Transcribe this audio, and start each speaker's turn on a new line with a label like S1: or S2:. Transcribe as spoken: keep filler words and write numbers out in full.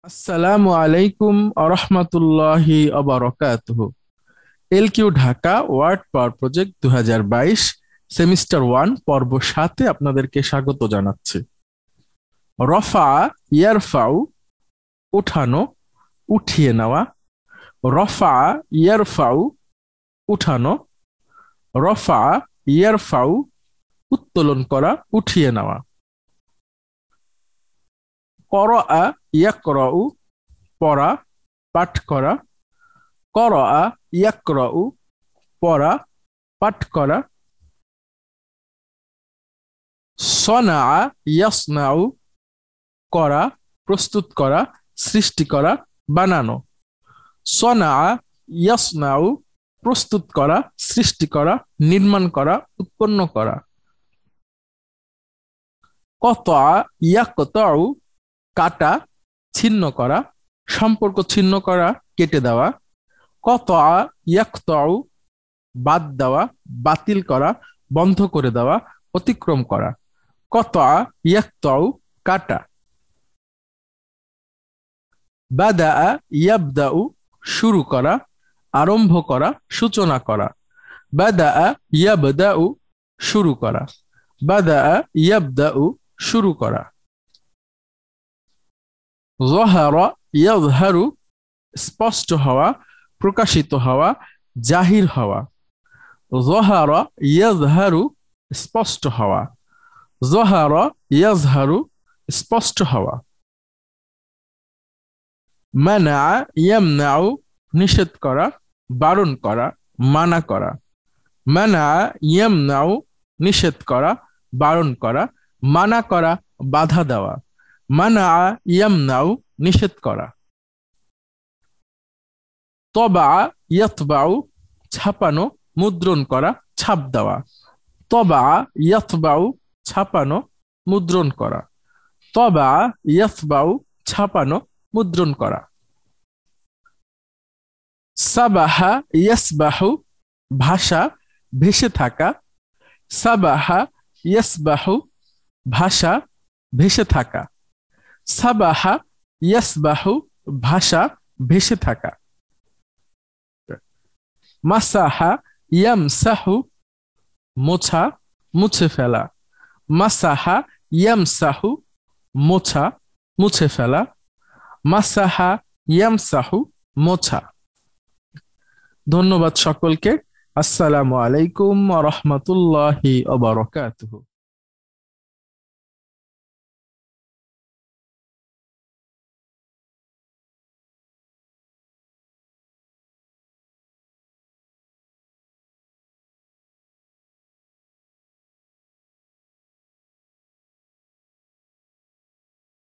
S1: আসসালামু আলাইকুম আরহামাতুল্লাহি আবারাকাতুহু। LQ Dhaka ward power project দুই হাজার বাইশ সেমিস্টার ওয়ান পর্ব সাতে আপনাদেরকে স্বাগত জানাচ্ছি। রফা ইয়ারফাউ উঠানো, উঠিয়ে নেওয়া। রফা ইয়ারফাউ উঠানো, রফা ইয়ারফাউ উত্তোলন করা, উঠিয়ে নেওয়া। করআ ইয়াকরাউ পড়া, পাঠ করা। করআ ইয়াকরাউ পড়া, পাঠ করা। সনাআ ইয়াসনাউ করা, প্রস্তুত করা, সৃষ্টি করা, বানানো। সনাআ ইয়াসনাউ প্রস্তুত করা, সৃষ্টি করা, নির্মাণ করা, উৎপন্ন করা। কতআ ইয়াকতাউ কাটা, ছিন্ন করা, সম্পর্ক ছিন্ন করা, কেটে দেওয়া। কতআ ইয়াকতাউ বাদ দেওয়া, বাতিল করা, বন্ধ করে দেওয়া, অতিক্রম করা। কতআ ইয়াকতাউ কাটা। বাদাআ ইয়াবদাউ শুরু করা, আরম্ভ করা, সূচনা করা। বাদাআ ইয়াবদাউ শুরু করা। বাদাআ ইয়াবদাউ শুরু করা। যহারা ইয়াযহারু স্পষ্ট হওয়া, প্রকাশিত হওয়া, জাহির হওয়া। যহারা ইয়াযহারু স্পষ্ট হওয়া। যহারা ইয়াযহারু স্পষ্ট হওয়া। মানাআ ইয়ামনাউ নিষেধ করা, বারণ করা, মানা করা। মানাআ ইয়ামনাউ নিষেধ করা, বারণ করা, মানা করা, বাধা দেওয়া। মানাআ ইয়ামনাউ নিষেধ করা। তবাআ ইয়াতবাউ ছাপানো, মুদ্রণ করা, ছাপ দেওয়া। তবাআ ইয়াতবাউ ছাপানো, মুদ্রণ করা। তবাআ ইয়াতবাউ ছাপানো, মুদ্রণ করা। সাবাহা ইয়াসবাহু ভাষা, ভেসে থাকা। সাবাহা ইয়াসবাহু ভাষা, ভেসে থাকা। সাবাহা ইয়াসবাহু ভাষা, ভেসে থাকা। মাসাহা ইয়ামসাহু মোছা, মুছে ফেলা। মাসাহা ইয়ামসাহু মোছা, মুছে ফেলা। মাসাহা ইয়ামসাহু মোছা। ধন্যবাদ সকলকে। আসসালামু আলাইকুম ওয়া রাহমাতুল্লাহি ওয়া বারাকাতুহু।